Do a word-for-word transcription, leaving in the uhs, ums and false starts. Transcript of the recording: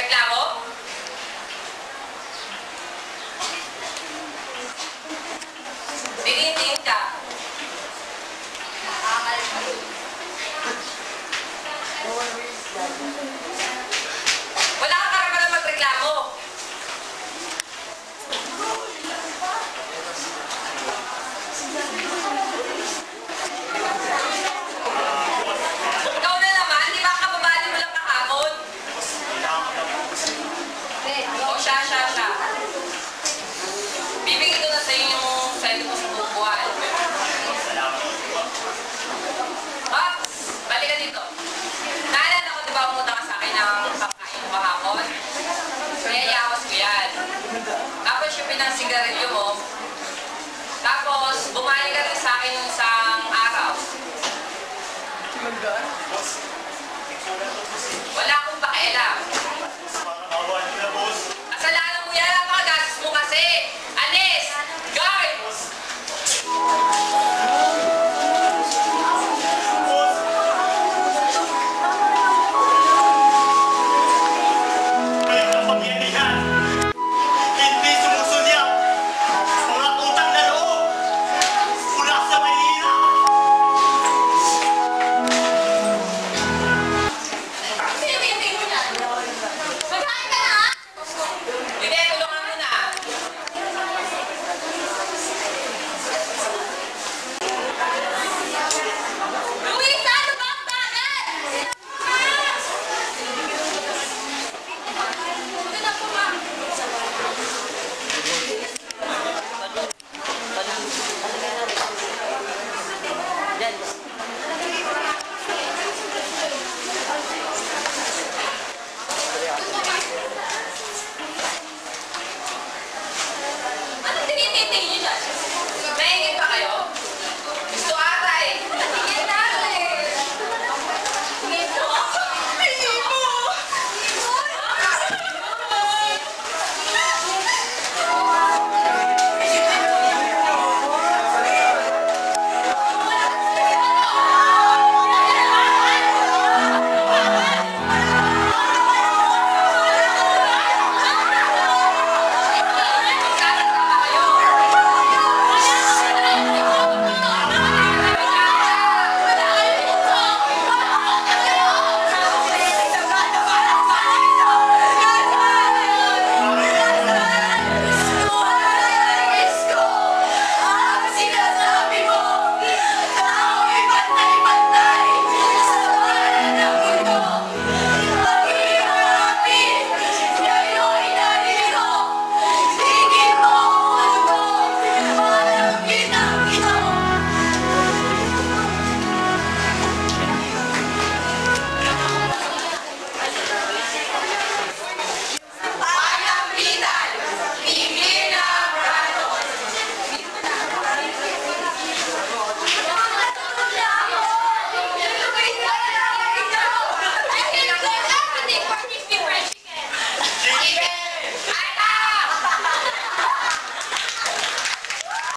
Reklamo? Tingin-tingin ka. Wala kang karapatan magreklamo. Ikaw na naman, di ba kababali mo lang kahapon? O siya, siya, siya. Bibigay ko na sa inyo yung sweldo mo sa buong buwan. Ah, balik ka dito. Naalala ko, di ba pumunta ka sa akin ng pagkain mo kahapon? Kaya yawas ko yan. Tapos yung pinang-sigarilyo mo. Tapos, bumalik ka rin sa akin ng isang araw. Wala akong pakialam.